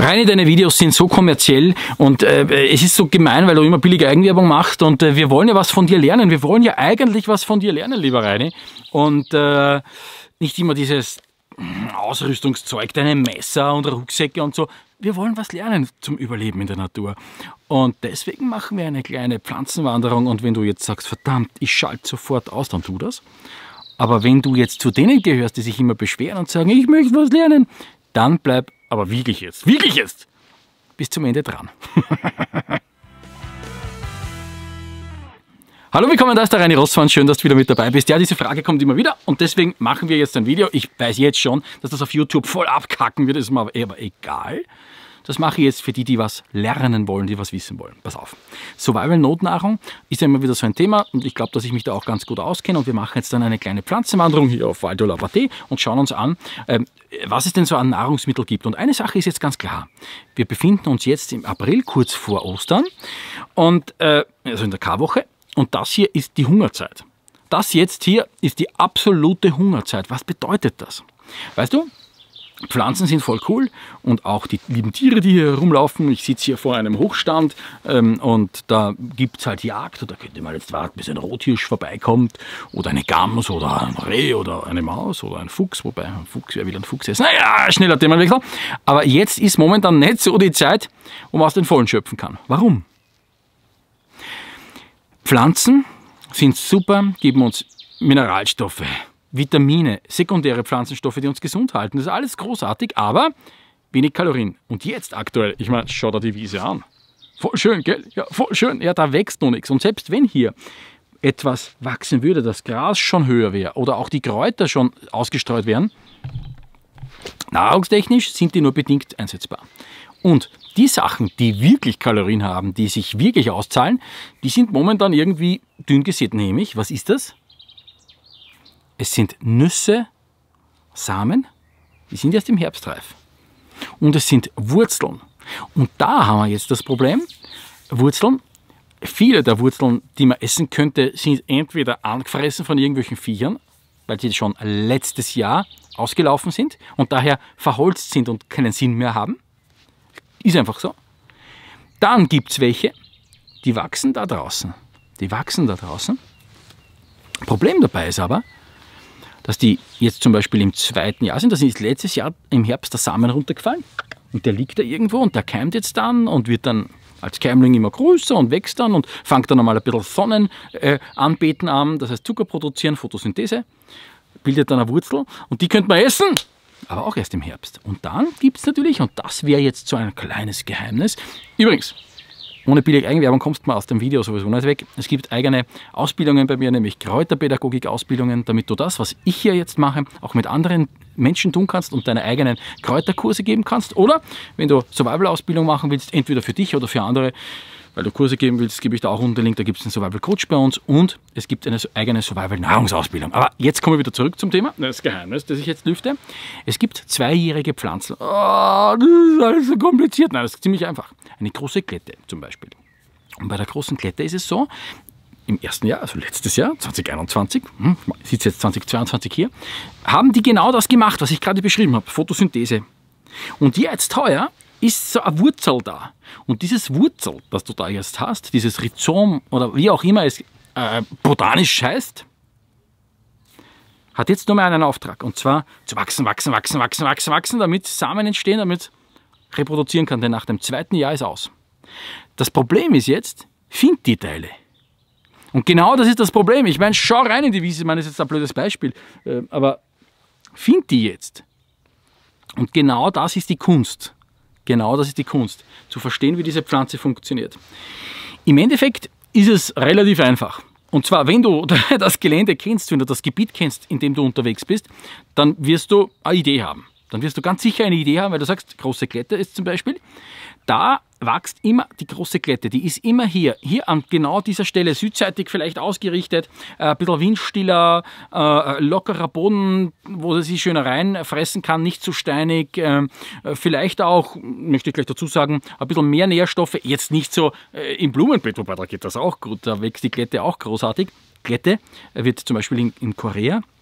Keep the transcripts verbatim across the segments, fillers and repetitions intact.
Reini, deine Videos sind so kommerziell und äh, es ist so gemein, weil du immer billige Eigenwerbung machst und äh, wir wollen ja was von dir lernen. Wir wollen ja eigentlich was von dir lernen, lieber Reini. Und äh, nicht immer dieses Ausrüstungszeug, deine Messer und Rucksäcke und so. Wir wollen was lernen zum Überleben in der Natur. Und deswegen machen wir eine kleine Pflanzenwanderung. Und wenn du jetzt sagst, verdammt, ich schalte sofort aus, dann tu das. Aber wenn du jetzt zu denen gehörst, die sich immer beschweren und sagen, ich möchte was lernen, dann bleib aber wirklich jetzt, wirklich jetzt, bis zum Ende dran. Hallo, willkommen, da ist der Reini Rossmann, schön, dass du wieder mit dabei bist. Ja, diese Frage kommt immer wieder und deswegen machen wir jetzt ein Video. Ich weiß jetzt schon, dass das auf YouTube voll abkacken wird, ist mir aber egal. Das mache ich jetzt für die, die was lernen wollen, die was wissen wollen. Pass auf. Survival-Notnahrung ist ja immer wieder so ein Thema und ich glaube, dass ich mich da auch ganz gut auskenne und wir machen jetzt dann eine kleine Pflanzenwanderung hier auf Val de la Batée und schauen uns an, ähm, was es denn so an Nahrungsmitteln gibt. Und eine Sache ist jetzt ganz klar. Wir befinden uns jetzt im April, kurz vor Ostern, und, äh, also in der Karwoche, und das hier ist die Hungerzeit. Das jetzt hier ist die absolute Hungerzeit. Was bedeutet das? Weißt du? Pflanzen sind voll cool und auch die lieben Tiere, die hier rumlaufen. Ich sitze hier vor einem Hochstand ähm, und da gibt es halt Jagd. Und da könnt ihr mal jetzt warten, bis ein Rothirsch vorbeikommt oder eine Gams oder ein Reh oder eine Maus oder ein Fuchs. Wobei, ein Fuchs, wer will ein Fuchs essen? Naja, schneller Themenwechsel. Aber jetzt ist momentan nicht so die Zeit, wo man aus den Vollen schöpfen kann. Warum? Pflanzen sind super, geben uns Mineralstoffe, Vitamine, sekundäre Pflanzenstoffe, die uns gesund halten. Das ist alles großartig, aber wenig Kalorien. Und jetzt aktuell, ich meine, schau dir die Wiese an. Voll schön, gell? Ja, voll schön. Ja, da wächst noch nichts. Und selbst wenn hier etwas wachsen würde, das Gras schon höher wäre oder auch die Kräuter schon ausgestreut wären, nahrungstechnisch sind die nur bedingt einsetzbar. Und die Sachen, die wirklich Kalorien haben, die sich wirklich auszahlen, die sind momentan irgendwie dünn gesät. Nämlich, was ist das? Es sind Nüsse, Samen, die sind erst im Herbst reif. Und es sind Wurzeln. Und da haben wir jetzt das Problem, Wurzeln, viele der Wurzeln, die man essen könnte, sind entweder angefressen von irgendwelchen Viechern, weil sie schon letztes Jahr ausgelaufen sind und daher verholzt sind und keinen Sinn mehr haben. Ist einfach so. Dann gibt es welche, die wachsen da draußen. Die wachsen da draußen. Problem dabei ist aber, dass die jetzt zum Beispiel im zweiten Jahr sind. Da ist letztes Jahr im Herbst der Samen runtergefallen und der liegt da irgendwo und der keimt jetzt dann und wird dann als Keimling immer größer und wächst dann und fängt dann einmal ein bisschen Sonnenanbeten äh, an, das heißt Zucker produzieren, Photosynthese, bildet dann eine Wurzel und die könnte man essen, aber auch erst im Herbst. Und dann gibt es natürlich, und das wäre jetzt so ein kleines Geheimnis, übrigens, ohne billige Eigenwerbung kommst du mal aus dem Video sowieso nicht weg. Es gibt eigene Ausbildungen bei mir, nämlich Kräuterpädagogik-Ausbildungen, damit du das, was ich hier jetzt mache, auch mit anderen Menschen tun kannst und deine eigenen Kräuterkurse geben kannst. Oder wenn du Survival-Ausbildung machen willst, entweder für dich oder für andere, weil du Kurse geben willst, gebe ich da auch unten den Link, da gibt es einen Survival-Coach bei uns und es gibt eine eigene Survival-Nahrungsausbildung. Aber jetzt kommen wir wieder zurück zum Thema, das Geheimnis, das ich jetzt lüfte. Es gibt zweijährige Pflanzen. Oh, das ist alles so kompliziert. Nein, das ist ziemlich einfach. Eine große Klette zum Beispiel. Und bei der großen Klette ist es so, im ersten Jahr, also letztes Jahr, zwanzig einundzwanzig, hm, ich sitze jetzt zwanzig zweiundzwanzig hier, haben die genau das gemacht, was ich gerade beschrieben habe, Photosynthese. Und jetzt heuer ist so eine Wurzel da. Und dieses Wurzel, das du da jetzt hast, dieses Rhizom oder wie auch immer es äh, botanisch heißt, hat jetzt nur mehr einen Auftrag. Und zwar zu wachsen, wachsen, wachsen, wachsen, wachsen, wachsen, damit Samen entstehen, damit reproduzieren kann. Denn nach dem zweiten Jahr ist aus. Das Problem ist jetzt, find die Teile. Und genau das ist das Problem. Ich meine, schau rein in die Wiese, ich meine, das ist jetzt ein blödes Beispiel, äh, aber find die jetzt. Und genau das ist die Kunst. Genau das ist die Kunst, zu verstehen, wie diese Pflanze funktioniert. Im Endeffekt ist es relativ einfach. Und zwar, wenn du das Gelände kennst, wenn du das Gebiet kennst, in dem du unterwegs bist, dann wirst du eine Idee haben. Dann wirst du ganz sicher eine Idee haben, weil du sagst, große Klette ist zum Beispiel, da wächst immer die große Klette, die ist immer hier, hier an genau dieser Stelle, südseitig vielleicht ausgerichtet, äh, ein bisschen windstiller, äh, lockerer Boden, wo sie sich schön reinfressen kann, nicht zu steinig, äh, vielleicht auch, möchte ich gleich dazu sagen, ein bisschen mehr Nährstoffe, jetzt nicht so äh, im Blumenbeet, wobei da geht das auch gut, da wächst die Klette auch großartig. Klette wird zum Beispiel in, in Korea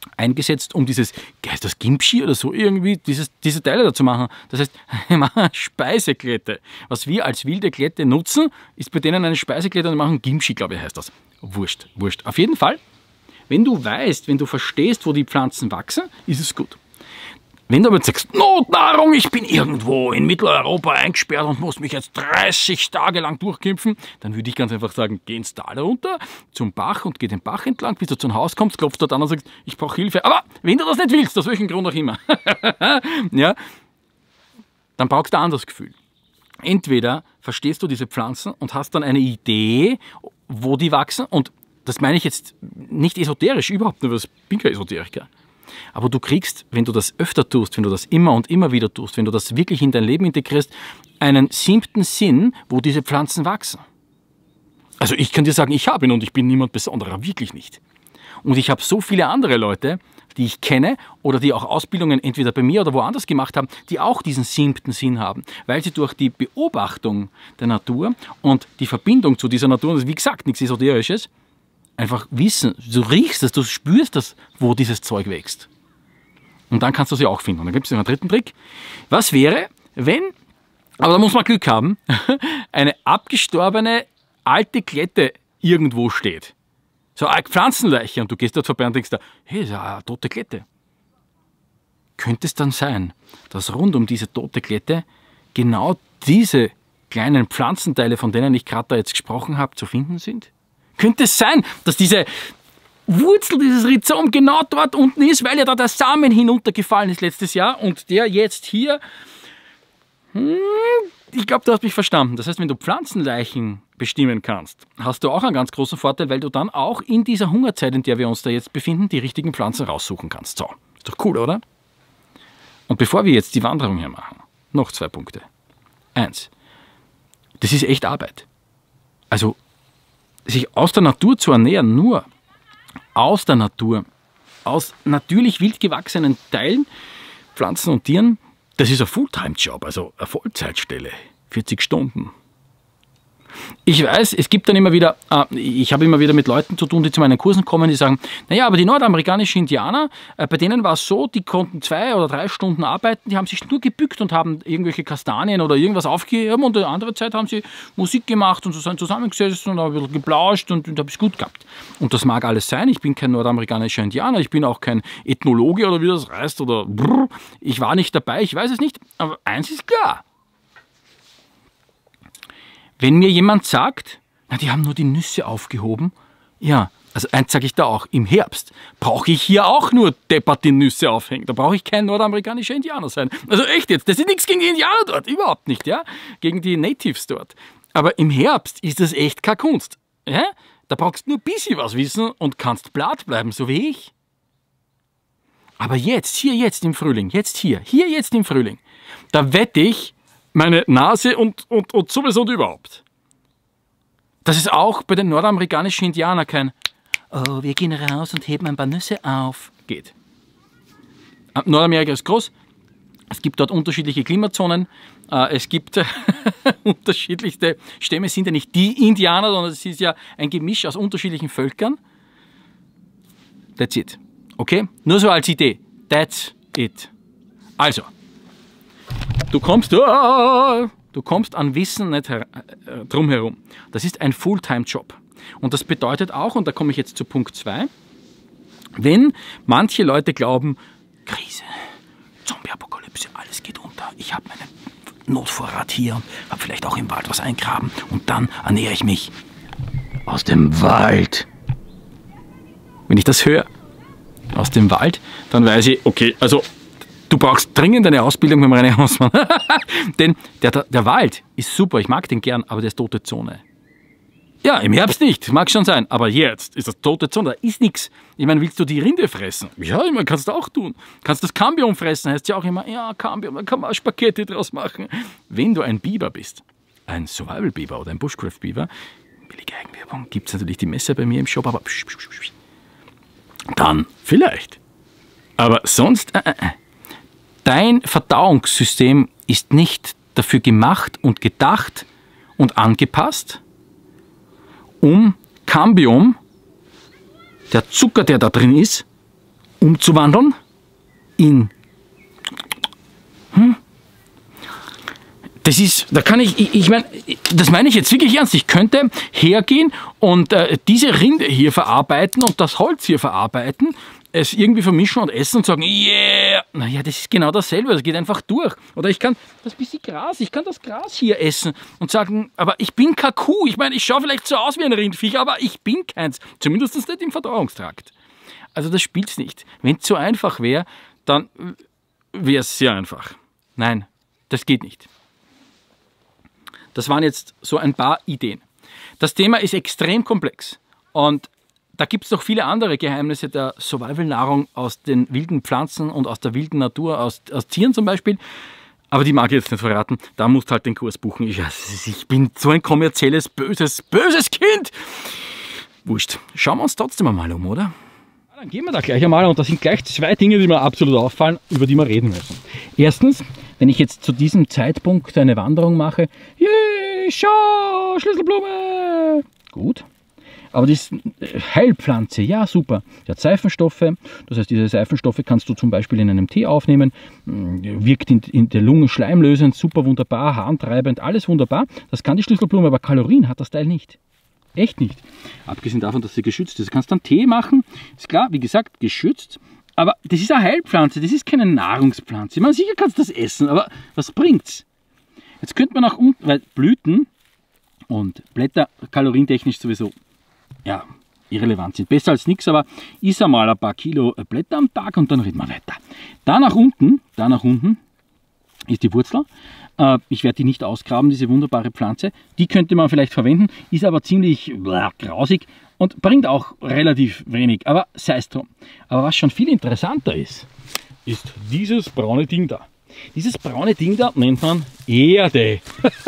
eingesetzt, um dieses, heißt das Kimchi oder so irgendwie, dieses, diese Teile da zu machen. Das heißt, wir machen Speiseklette. Was wir als wilde Klette nutzen, ist bei denen eine Speiseklette und machen Kimchi, glaube ich, heißt das. Wurscht, wurscht. Auf jeden Fall, wenn du weißt, wenn du verstehst, wo die Pflanzen wachsen, ist es gut. Wenn du aber jetzt sagst, Notnahrung, ich bin irgendwo in Mitteleuropa eingesperrt und muss mich jetzt dreißig Tage lang durchkämpfen, dann würde ich ganz einfach sagen, geh ins Tal runter, zum Bach und geh den Bach entlang, bis du zum Haus kommst, klopfst dort an und sagst, ich brauche Hilfe. Aber wenn du das nicht willst, aus welchem Grund auch immer, ja, dann brauchst du ein anderes Gefühl. Entweder verstehst du diese Pflanzen und hast dann eine Idee, wo die wachsen, und das meine ich jetzt nicht esoterisch, überhaupt nicht, weil ich bin kein Esoteriker. Aber du kriegst, wenn du das öfter tust, wenn du das immer und immer wieder tust, wenn du das wirklich in dein Leben integrierst, einen siebten Sinn, wo diese Pflanzen wachsen. Also ich kann dir sagen, ich habe ihn und ich bin niemand Besonderer, wirklich nicht. Und ich habe so viele andere Leute, die ich kenne oder die auch Ausbildungen entweder bei mir oder woanders gemacht haben, die auch diesen siebten Sinn haben, weil sie durch die Beobachtung der Natur und die Verbindung zu dieser Natur, das ist wie gesagt nichts Esoterisches, einfach wissen, du riechst es, du spürst das, wo dieses Zeug wächst. Und dann kannst du sie auch finden. Und dann gibt es noch einen dritten Trick. Was wäre, wenn, aber da muss man Glück haben, eine abgestorbene alte Klette irgendwo steht. So eine Pflanzenleiche und du gehst dort vorbei und denkst da, hey, das ist eine tote Klette. Könnte es dann sein, dass rund um diese tote Klette genau diese kleinen Pflanzenteile, von denen ich gerade da jetzt gesprochen habe, zu finden sind? Könnte es sein, dass diese Wurzel, dieses Rhizom genau dort unten ist, weil ja da der Samen hinuntergefallen ist letztes Jahr und der jetzt hier, hm, ich glaube, du hast mich verstanden. Das heißt, wenn du Pflanzenleichen bestimmen kannst, hast du auch einen ganz großen Vorteil, weil du dann auch in dieser Hungerzeit, in der wir uns da jetzt befinden, die richtigen Pflanzen raussuchen kannst. So, ist doch cool, oder? Und bevor wir jetzt die Wanderung hier machen, noch zwei Punkte. Eins, das ist echt Arbeit. Also, sich aus der Natur zu ernähren, nur aus der Natur, aus natürlich wild gewachsenen Teilen, Pflanzen und Tieren, das ist ein Fulltime-Job, also eine Vollzeitstelle, vierzig Stunden. Ich weiß, es gibt dann immer wieder, äh, ich habe immer wieder mit Leuten zu tun, die zu meinen Kursen kommen, die sagen, naja, aber die nordamerikanischen Indianer, äh, bei denen war es so, die konnten zwei oder drei Stunden arbeiten, die haben sich nur gebückt und haben irgendwelche Kastanien oder irgendwas aufgehoben und in anderer Zeit haben sie Musik gemacht und so sind zusammengesessen und haben ein bisschen geplauscht und, und haben es gut gehabt. Und das mag alles sein, ich bin kein nordamerikanischer Indianer, ich bin auch kein Ethnologe oder wie das heißt oder brr, ich war nicht dabei, ich weiß es nicht, aber eins ist klar. Wenn mir jemand sagt, na, die haben nur die Nüsse aufgehoben, ja, also eins sage ich da auch, im Herbst brauche ich hier auch nur deppert die Nüsse aufhängen. Da brauche ich kein nordamerikanischer Indianer sein. Also echt jetzt, das ist nichts gegen die Indianer dort, überhaupt nicht, ja, gegen die Natives dort. Aber im Herbst ist das echt keine Kunst. Ja? Da brauchst du nur ein bisschen was wissen und kannst blatt bleiben, so wie ich. Aber jetzt, hier jetzt im Frühling, jetzt hier, hier jetzt im Frühling, da wette ich, meine Nase und, und, und sowieso und überhaupt. Das ist auch bei den nordamerikanischen Indianern kein oh, wir gehen raus und heben ein paar Nüsse auf. Geht. Nordamerika ist groß. Es gibt dort unterschiedliche Klimazonen. Es gibt unterschiedlichste Stämme. Es sind ja nicht die Indianer, sondern es ist ja ein Gemisch aus unterschiedlichen Völkern. That's it. Okay? Nur so als Idee. That's it. Also. Du kommst, oh, du kommst an Wissen nicht her, äh, drum herum. Das ist ein Fulltime-Job. Und das bedeutet auch, und da komme ich jetzt zu Punkt zwei, wenn manche Leute glauben, Krise, Zombie-Apokalypse, alles geht unter, ich habe meinen Notvorrat hier und habe vielleicht auch im Wald was eingraben und dann ernähre ich mich aus dem Wald. Wenn ich das höre, aus dem Wald, dann weiß ich, okay, also du brauchst dringend eine Ausbildung beim René Hausmann. Denn der, der Wald ist super, ich mag den gern, aber der ist tote Zone. Ja, im Herbst nicht, mag schon sein, aber jetzt ist das tote Zone, da ist nichts. Ich meine, willst du die Rinde fressen? Ja, ich meine, kannst du auch tun. Kannst das Cambium fressen, heißt ja auch immer, ja, Cambium, da kann man Spaghetti draus machen. Wenn du ein Biber bist, ein Survival-Biber oder ein Bushcraft-Biber, billige Eigenwerbung, gibt es natürlich die Messer bei mir im Shop, aber psch, psch, psch, psch. Dann vielleicht. Aber sonst, äh, äh. Dein Verdauungssystem ist nicht dafür gemacht und gedacht und angepasst, um Cambium, der Zucker, der da drin ist, umzuwandeln in... Hm? Das ist, da kann ich, ich, ich meine, das meine ich jetzt wirklich ernst. Ich könnte hergehen und äh, diese Rinde hier verarbeiten und das Holz hier verarbeiten, es irgendwie vermischen und essen und sagen, yeah, naja, das ist genau dasselbe, das geht einfach durch. Oder ich kann das bisschen Gras, ich kann das Gras hier essen und sagen, aber ich bin kein Kuh. Ich meine, ich schaue vielleicht so aus wie ein Rindviech, aber ich bin keins. Zumindest nicht im Verdauungstrakt. Also das spielt's nicht. Wenn es so einfach wäre, dann wäre es sehr einfach. Nein, das geht nicht. Das waren jetzt so ein paar Ideen. Das Thema ist extrem komplex und da gibt es noch viele andere Geheimnisse der Survival-Nahrung aus den wilden Pflanzen und aus der wilden Natur, aus, aus Tieren zum Beispiel. Aber die mag ich jetzt nicht verraten. Da musst du halt den Kurs buchen. Ich, ich bin so ein kommerzielles, böses, böses Kind. Wurscht. Schauen wir uns trotzdem einmal um, oder? Dann gehen wir da gleich einmal und da sind gleich zwei Dinge, die mir absolut auffallen, über die wir reden müssen. Erstens, wenn ich jetzt zu diesem Zeitpunkt eine Wanderung mache, yay, schau, Schlüsselblume, gut. Aber das ist Heilpflanze, ja super. Die hat Seifenstoffe, das heißt, diese Seifenstoffe kannst du zum Beispiel in einem Tee aufnehmen, wirkt in, in der Lunge schleimlösend, super wunderbar, harntreibend, alles wunderbar. Das kann die Schlüsselblume, aber Kalorien hat das Teil nicht. Echt nicht. Abgesehen davon, dass sie geschützt ist. Du kannst dann Tee machen, ist klar, wie gesagt, geschützt. Aber das ist eine Heilpflanze, das ist keine Nahrungspflanze. Ich meine, sicher kannst du das essen, aber was bringt's? Jetzt könnte man nach unten, weil Blüten und Blätter kalorientechnisch sowieso, ja, irrelevant sind. Besser als nichts, aber iss einmal ein paar Kilo Blätter am Tag und dann reden wir weiter. Da nach unten, da nach unten ist die Wurzel. Ich werde die nicht ausgraben, diese wunderbare Pflanze. Die könnte man vielleicht verwenden, ist aber ziemlich bläh, grausig und bringt auch relativ wenig, aber sei es drum. Aber was schon viel interessanter ist, ist dieses braune Ding da. Dieses braune Ding da nennt man Erde.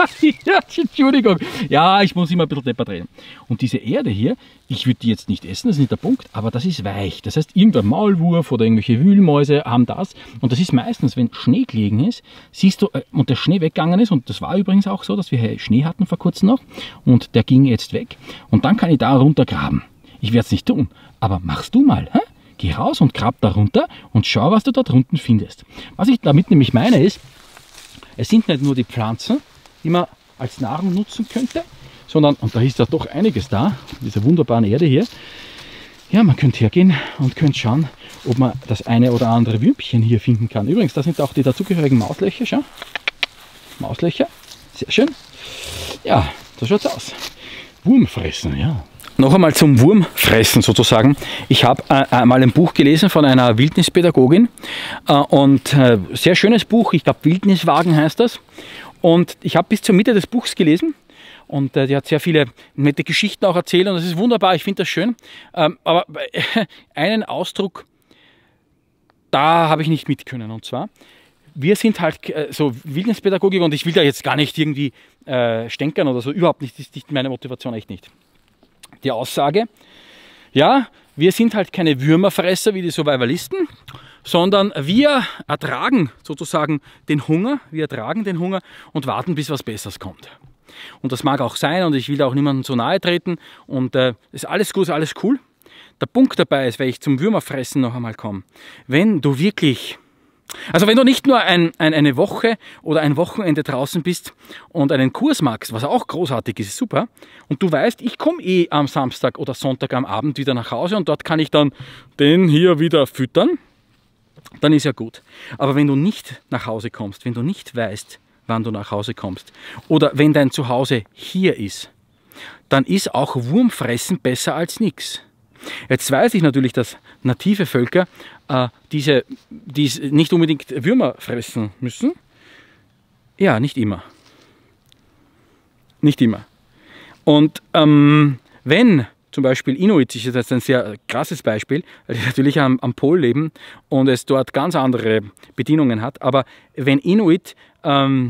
Ja, Entschuldigung. Ja, ich muss immer ein bisschen deppert reden. Und diese Erde hier, ich würde die jetzt nicht essen, das ist nicht der Punkt, aber das ist weich. Das heißt, irgendein Maulwurf oder irgendwelche Wühlmäuse haben das. Und das ist meistens, wenn Schnee gelegen ist, siehst du, und der Schnee weggegangen ist, und das war übrigens auch so, dass wir Schnee hatten vor kurzem noch, und der ging jetzt weg. Und dann kann ich da runtergraben. Ich werde es nicht tun, aber machst du mal, hä? Geh raus und grab da runter und schau, was du da drunten findest. Was ich damit nämlich meine ist, es sind nicht nur die Pflanzen, die man als Nahrung nutzen könnte, sondern, und da ist ja doch einiges da, diese wunderbaren Erde hier, ja, man könnte hergehen und könnte schauen, ob man das eine oder andere Würmchen hier finden kann. Übrigens, da sind auch die dazugehörigen Mauslöcher, schau. Mauslöcher, sehr schön. Ja, so schaut's aus. Wurmfressen, ja. Noch einmal zum Wurmfressen sozusagen. Ich habe äh, einmal ein Buch gelesen von einer Wildnispädagogin äh, und äh, sehr schönes Buch, ich glaube Wildniswagen heißt das. Und ich habe bis zur Mitte des Buchs gelesen und äh, die hat sehr viele nette Geschichten auch erzählt und das ist wunderbar, ich finde das schön. Ähm, aber äh, einen Ausdruck, da habe ich nicht mit können, und zwar, wir sind halt äh, so Wildnispädagogik und ich will da jetzt gar nicht irgendwie äh, stänkern oder so, überhaupt nicht, das ist nicht meine Motivation, echt nicht. Die Aussage, ja, wir sind halt keine Würmerfresser wie die Survivalisten, sondern wir ertragen sozusagen den Hunger, wir ertragen den Hunger und warten, bis was Besseres kommt. Und das mag auch sein und ich will auch niemandem zu nahe treten und äh, ist alles gut, ist alles cool. Der Punkt dabei ist, weil ich zum Würmerfressen noch einmal komme, wenn du wirklich... Also wenn du nicht nur ein, ein, eine Woche oder ein Wochenende draußen bist und einen Kurs magst, was auch großartig ist, super, und du weißt, ich komme eh am Samstag oder Sonntag am Abend wieder nach Hause und dort kann ich dann den hier wieder füttern, dann ist ja gut. Aber wenn du nicht nach Hause kommst, wenn du nicht weißt, wann du nach Hause kommst, oder wenn dein Zuhause hier ist, dann ist auch Wurmfressen besser als nichts. Jetzt weiß ich natürlich, dass native Völker äh, diese, die nicht unbedingt Würmer fressen müssen. Ja, nicht immer. Nicht immer. Und ähm, wenn zum Beispiel Inuit, das ist jetzt ein sehr krasses Beispiel, weil die natürlich am, am Pol leben und es dort ganz andere Bedingungen hat, aber wenn Inuit, ähm,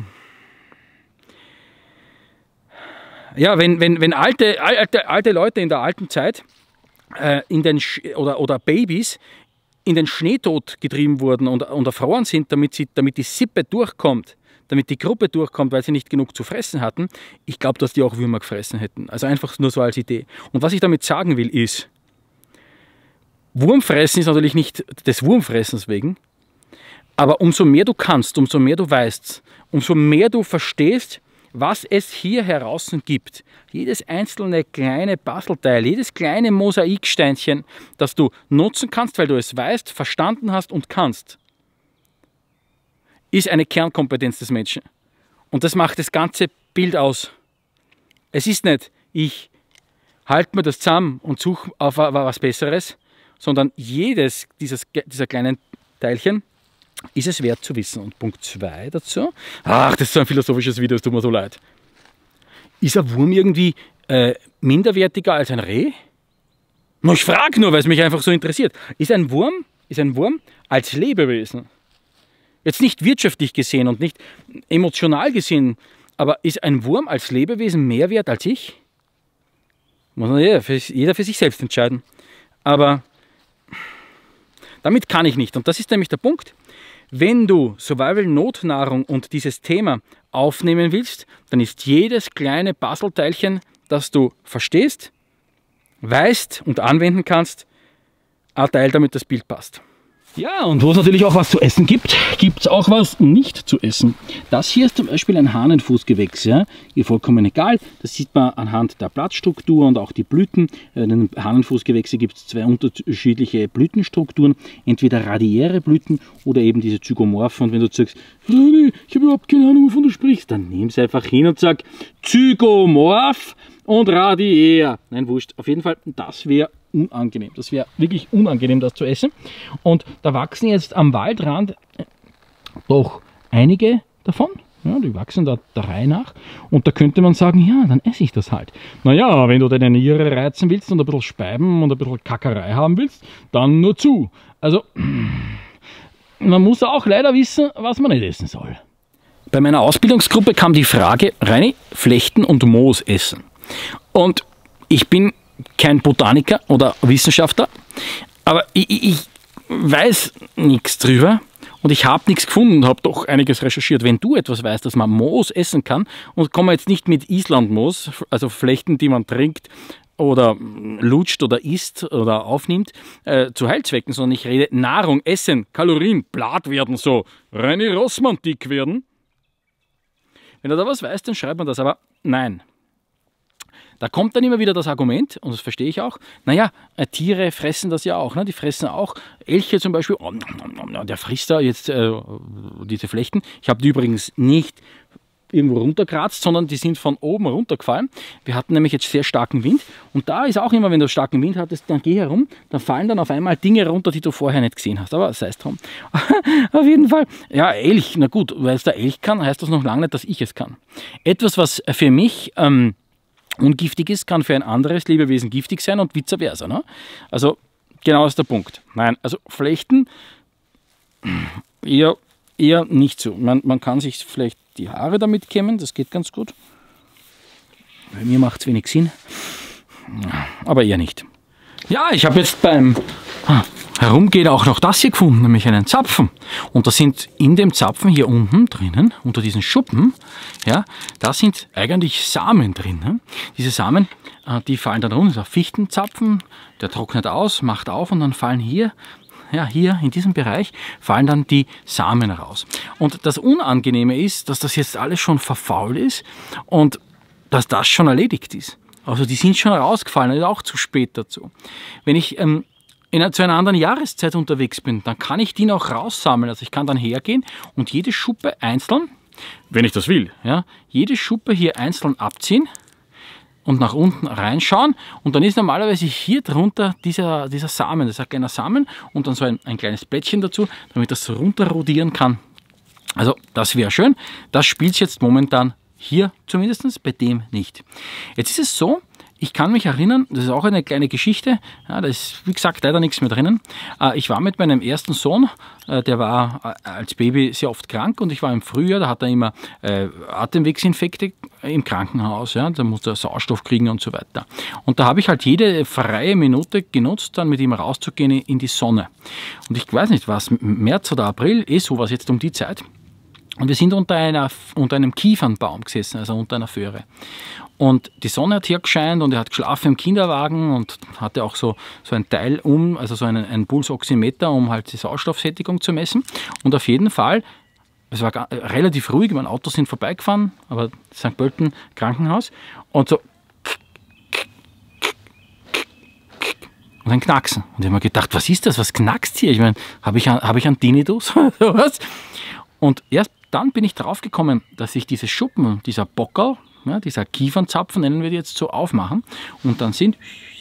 ja, wenn, wenn, wenn alte, alte, alte Leute in der alten Zeit in den oder, oder Babys in den Schneetod getrieben wurden und, und erfroren sind, damit, sie, damit die Sippe durchkommt, damit die Gruppe durchkommt, weil sie nicht genug zu fressen hatten, ich glaube, dass die auch Würmer gefressen hätten. Also einfach nur so als Idee. Und was ich damit sagen will ist, Wurmfressen ist natürlich nicht des Wurmfressens wegen, aber umso mehr du kannst, umso mehr du weißt, umso mehr du verstehst, was es hier heraus gibt. Jedes einzelne kleine Puzzleteil, jedes kleine Mosaiksteinchen, das du nutzen kannst, weil du es weißt, verstanden hast und kannst, ist eine Kernkompetenz des Menschen. Und das macht das ganze Bild aus. Es ist nicht, ich halte mir das zusammen und suche auf was Besseres, sondern jedes dieses, dieser kleinen Teilchen ist es wert zu wissen. Und Punkt zwei dazu, ach, das ist so ein philosophisches Video, es tut mir so leid. Ist ein Wurm irgendwie äh, minderwertiger als ein Reh? No, ich frage nur, weil es mich einfach so interessiert. Ist ein Wurm, ist ein Wurm als Lebewesen, jetzt nicht wirtschaftlich gesehen und nicht emotional gesehen, aber ist ein Wurm als Lebewesen mehr wert als ich? Muss jeder für, jeder für sich selbst entscheiden. Aber damit kann ich nicht. Und das ist nämlich der Punkt. Wenn du Survival-Notnahrung und dieses Thema aufnehmen willst, dann ist jedes kleine Puzzleteilchen, das du verstehst, weißt und anwenden kannst, ein Teil, damit das Bild passt. Ja, und wo es natürlich auch was zu essen gibt, gibt es auch was nicht zu essen. Das hier ist zum Beispiel ein Hahnenfußgewächs. Ja? Hier vollkommen egal. Das sieht man anhand der Blattstruktur und auch die Blüten. In den Hahnenfußgewächse gibt es zwei unterschiedliche Blütenstrukturen. Entweder radiäre Blüten oder eben diese Zygomorphen. Und wenn du sagst, ich habe überhaupt keine Ahnung, wovon du sprichst, dann nimm es einfach hin und sag Zygomorph und radiär. Nein, wurscht. Auf jeden Fall, das wäre unangenehm. Das wäre wirklich unangenehm, das zu essen. Und da wachsen jetzt am Waldrand doch einige davon. Ja, die wachsen da der Reihe nach. Und da könnte man sagen, ja, dann esse ich das halt. Naja, wenn du deine Niere reizen willst und ein bisschen Speiben und ein bisschen Kackerei haben willst, dann nur zu. Also, man muss auch leider wissen, was man nicht essen soll. Bei meiner Ausbildungsgruppe kam die Frage, Reini, Flechten und Moos essen. Und ich bin kein Botaniker oder Wissenschaftler, aber ich, ich weiß nichts drüber und ich habe nichts gefunden und habe doch einiges recherchiert. Wenn du etwas weißt, dass man Moos essen kann, und kommen wir jetzt nicht mit Islandmoos, also Flechten, die man trinkt oder lutscht oder isst oder aufnimmt, äh, zu Heilzwecken, sondern ich rede Nahrung, Essen, Kalorien, blatt werden so, Reini Rossmann dick werden. Wenn du da was weißt, dann schreibt man das, aber nein. Da kommt dann immer wieder das Argument, und das verstehe ich auch, naja, Tiere fressen das ja auch, ne? Die fressen auch, Elche zum Beispiel, oh, der frisst da jetzt äh, diese Flechten. Ich habe die übrigens nicht irgendwo runterkratzt, sondern die sind von oben runtergefallen. Wir hatten nämlich jetzt sehr starken Wind und da ist auch immer, wenn du starken Wind hattest, dann geh herum, dann fallen dann auf einmal Dinge runter, die du vorher nicht gesehen hast, aber sei es drum. Auf jeden Fall, ja, Elch, na gut, weil es der Elch kann, heißt das noch lange nicht, dass ich es kann. Etwas, was für mich ähm, ungiftig ist, kann für ein anderes Lebewesen giftig sein und vice versa. Ne? Also genau das ist der Punkt. Nein, also Flechten eher, eher nicht so. Man, man kann sich vielleicht die Haare damit kämmen, das geht ganz gut. Bei mir macht es wenig Sinn, aber eher nicht. Ja, ich habe jetzt beim Herumgehen auch noch das hier gefunden, nämlich einen Zapfen. Und da sind in dem Zapfen hier unten drinnen, unter diesen Schuppen, ja, da sind eigentlich Samen drin. Ne? Diese Samen, die fallen dann runter. Das ist ein Fichtenzapfen, der trocknet aus, macht auf und dann fallen hier, ja, hier in diesem Bereich, fallen dann die Samen raus. Und das Unangenehme ist, dass das jetzt alles schon verfault ist und dass das schon erledigt ist. Also die sind schon rausgefallen, ist auch zu spät dazu. Wenn ich ähm, in, zu einer anderen Jahreszeit unterwegs bin, dann kann ich die noch raussammeln. Also ich kann dann hergehen und jede Schuppe einzeln, wenn ich das will, ja, jede Schuppe hier einzeln abziehen und nach unten reinschauen. Und dann ist normalerweise hier drunter dieser, dieser Samen, das ist ein kleiner Samen und dann so ein, ein kleines Blättchen dazu, damit das runter rodieren kann. Also das wäre schön. Das spielt es jetzt momentan hier zumindest, bei dem nicht. Jetzt ist es so, ich kann mich erinnern, das ist auch eine kleine Geschichte, ja, da ist wie gesagt leider nichts mehr drinnen. Ich war mit meinem ersten Sohn, der war als Baby sehr oft krank und ich war im Frühjahr, da hat er immer Atemwegsinfekte im Krankenhaus, ja, da musste er Sauerstoff kriegen und so weiter. Und da habe ich halt jede freie Minute genutzt, dann mit ihm rauszugehen in die Sonne. Und ich weiß nicht was, März oder April, eh sowas jetzt um die Zeit. Und wir sind unter, einer, unter einem Kiefernbaum gesessen, also unter einer Föhre. Und die Sonne hat hergescheint und er hat geschlafen im Kinderwagen und hatte auch so, so ein Teil um, also so einen, einen Pulsoximeter, um halt die Sauerstoffsättigung zu messen. Und auf jeden Fall, es war gar, relativ ruhig, meine Autos sind vorbeigefahren, aber Sankt Pölten Krankenhaus und so und ein Knacksen. Und ich habe mir gedacht, was ist das, was knackst hier? Ich meine, habe ich, hab ich einen Tinnitus oder was? Und erst dann bin ich drauf gekommen, dass sich diese Schuppen, dieser Bockerl, ja, dieser Kiefernzapfen, nennen wir die jetzt so, aufmachen und dann sind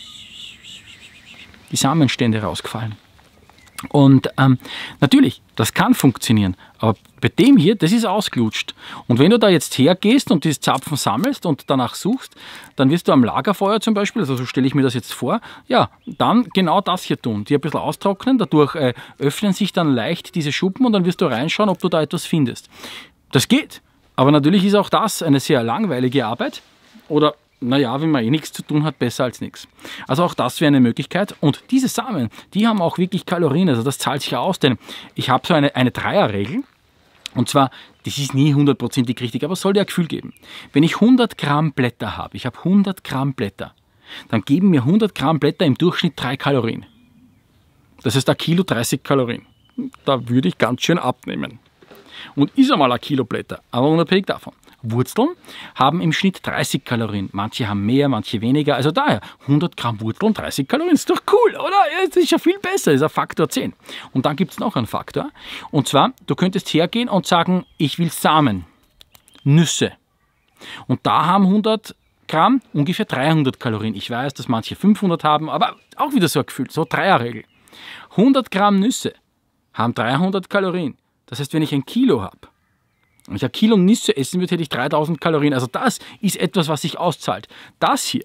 die Samenstände rausgefallen. Und ähm, natürlich, das kann funktionieren, aber bei dem hier, das ist ausgelutscht. Und wenn du da jetzt hergehst und diese Zapfen sammelst und danach suchst, dann wirst du am Lagerfeuer zum Beispiel, also so stelle ich mir das jetzt vor, ja, dann genau das hier tun, die ein bisschen austrocknen, dadurch äh, öffnen sich dann leicht diese Schuppen und dann wirst du reinschauen, ob du da etwas findest. Das geht, aber natürlich ist auch das eine sehr langweilige Arbeit oder naja, wenn man eh nichts zu tun hat, besser als nichts. Also auch das wäre eine Möglichkeit. Und diese Samen, die haben auch wirklich Kalorien, also das zahlt sich aus, denn ich habe so eine, eine Dreierregel. Und zwar, das ist nie hundertprozentig richtig, aber es soll dir ein Gefühl geben. Wenn ich hundert Gramm Blätter habe, ich habe hundert Gramm Blätter, dann geben mir hundert Gramm Blätter im Durchschnitt drei Kalorien. Das heißt, ein Kilo dreißig Kalorien. Da würde ich ganz schön abnehmen. Und ist einmal ein Kilo Blätter, aber unabhängig davon. Wurzeln haben im Schnitt dreißig Kalorien. Manche haben mehr, manche weniger. Also daher, hundert Gramm Wurzeln, dreißig Kalorien. Ist doch cool, oder? Ja, das ist ja viel besser. Das ist ein Faktor zehn. Und dann gibt es noch einen Faktor. Und zwar, du könntest hergehen und sagen, ich will Samen, Nüsse. Und da haben hundert Gramm ungefähr dreihundert Kalorien. Ich weiß, dass manche fünfhundert haben, aber auch wieder so ein Gefühl, so Dreierregel. hundert Gramm Nüsse haben dreihundert Kalorien. Das heißt, wenn ich ein Kilo habe, wenn ich ein Kilo Nüsse essen würde, hätte ich dreitausend Kalorien. Also das ist etwas, was sich auszahlt. Das hier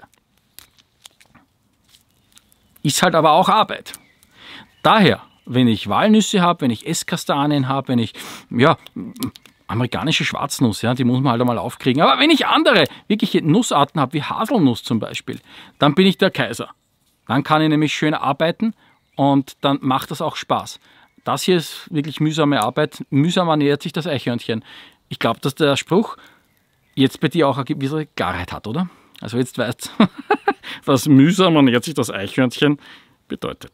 ist halt aber auch Arbeit. Daher, wenn ich Walnüsse habe, wenn ich Esskastanien habe, wenn ich, ja, amerikanische Schwarznuss, ja, die muss man halt einmal aufkriegen. Aber wenn ich andere wirkliche Nussarten habe, wie Haselnuss zum Beispiel, dann bin ich der Kaiser. Dann kann ich nämlich schön arbeiten und dann macht das auch Spaß. Das hier ist wirklich mühsame Arbeit. Mühsam ernährt sich das Eichhörnchen. Ich glaube, dass der Spruch jetzt bei dir auch eine gewisse Klarheit hat, oder? Also jetzt weißt du, was mühsam ernährt sich das Eichhörnchen bedeutet.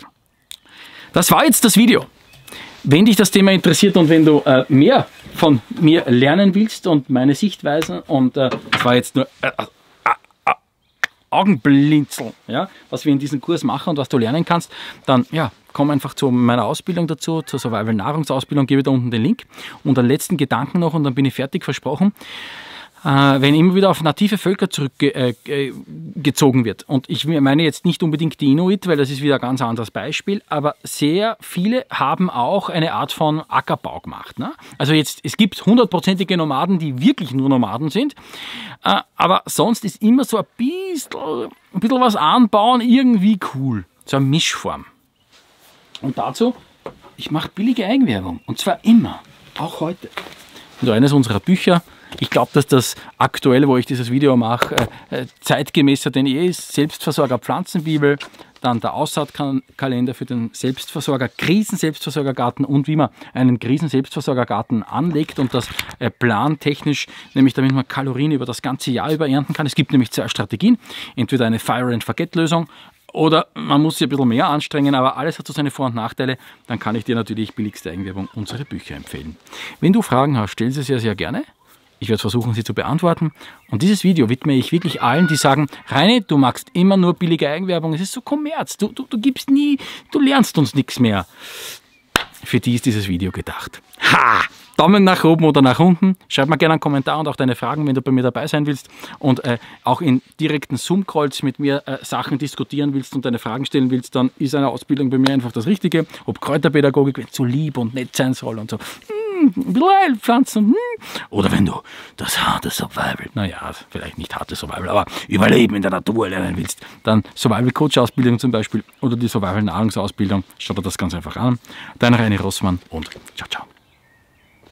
Das war jetzt das Video. Wenn dich das Thema interessiert und wenn du äh, mehr von mir lernen willst und meine Sichtweisen und äh, das war jetzt nur äh, äh, äh, Augenblinzeln, ja, was wir in diesem Kurs machen und was du lernen kannst, dann ja, komm einfach zu meiner Ausbildung dazu, zur Survival-Nahrungsausbildung, gebe da unten den Link. Und einen letzten Gedanken noch und dann bin ich fertig, versprochen. Äh, wenn immer wieder auf native Völker zurückgezogen äh, wird. Und ich meine jetzt nicht unbedingt die Inuit, weil das ist wieder ein ganz anderes Beispiel, aber sehr viele haben auch eine Art von Ackerbau gemacht. Ne? Also jetzt, es gibt hundertprozentige Nomaden, die wirklich nur Nomaden sind, äh, aber sonst ist immer so ein bisschen, ein bisschen was anbauen irgendwie cool. So eine Mischform. Und dazu, ich mache billige Eigenwerbung. Und zwar immer, auch heute. Und eines unserer Bücher, ich glaube, dass das aktuell, wo ich dieses Video mache, äh, zeitgemäßer denn je ist. Selbstversorger Pflanzenbibel, dann der Aussaatkalender für den Selbstversorger, Krisenselbstversorgergarten und wie man einen Krisenselbstversorgergarten anlegt und das äh, plantechnisch, nämlich damit man Kalorien über das ganze Jahr über ernten kann. Es gibt nämlich zwei Strategien, entweder eine Fire-and-Forget-Lösung oder man muss sich ein bisschen mehr anstrengen, aber alles hat so seine Vor- und Nachteile. Dann kann ich dir natürlich billigste Eigenwerbung unsere Bücher empfehlen. Wenn du Fragen hast, stell sie sehr, sehr gerne. Ich werde versuchen, sie zu beantworten. Und dieses Video widme ich wirklich allen, die sagen, Reini, du magst immer nur billige Eigenwerbung. Es ist so Kommerz. Du, du, du gibst nie, du lernst uns nichts mehr. Für die ist dieses Video gedacht. Ha! Daumen nach oben oder nach unten. Schreib mir gerne einen Kommentar und auch deine Fragen, wenn du bei mir dabei sein willst. Und äh, auch in direkten Zoom-Calls mit mir äh, Sachen diskutieren willst und deine Fragen stellen willst, dann ist eine Ausbildung bei mir einfach das Richtige. Ob Kräuterpädagogik, wenn es so lieb und nett sein soll und so. Hm, ein bisschen Heilpflanzen. Hm. Oder wenn du das harte Survival, naja, vielleicht nicht harte Survival, aber Überleben in der Natur lernen willst, dann Survival-Coach-Ausbildung zum Beispiel oder die Survival-Nahrungsausbildung. Schau dir das ganz einfach an. Dein Reini Rossmann und ciao, ciao.